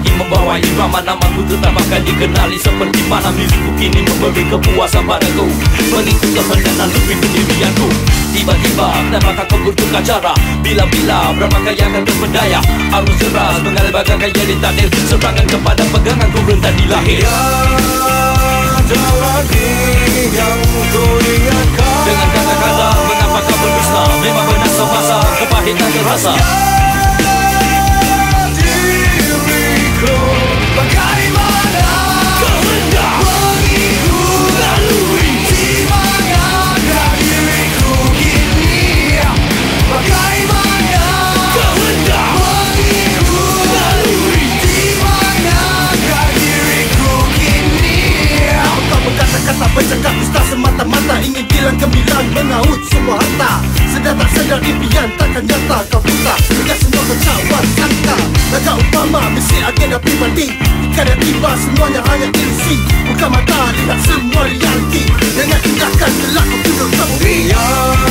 lagi membawa irama. Namaku tetap akan dikenali seperti mana milikku kini memberi kepuasan padaku. Mengikut kehendak dan lebih pendirianku. Tiba-tiba kenapakah kau bertukar cara? Bila-bila berapakah yang akan terpedaya? Arus deras mengalir bagaikan jadi takdir. Serangan kepada pegangan ku rentan di lahir. Ada lagi yang ku ingatkan. Dengan kata-kata mengapa kau berdusta? Memang benar semasa kepahitan terasa. Diriku bagaimana Kau hendak mengikut lalui di manakah diriku kini? Bagaimana Kau hendak mengikut lalui di manakah diriku kini? Kau berkata-kata bercakap dusta semata-mata, ingin bilang gemilang mengaut semua harta. Sedar tak sedar impian takkan nyata. Kau buta dengan semua kecauan sangka. Laga umpama misi agenda pribadi. Kadang tiba semuanya hanya ilusi. Buka mata lihat semua realiti. Dengan tindakan gelap kau tunduk kembali.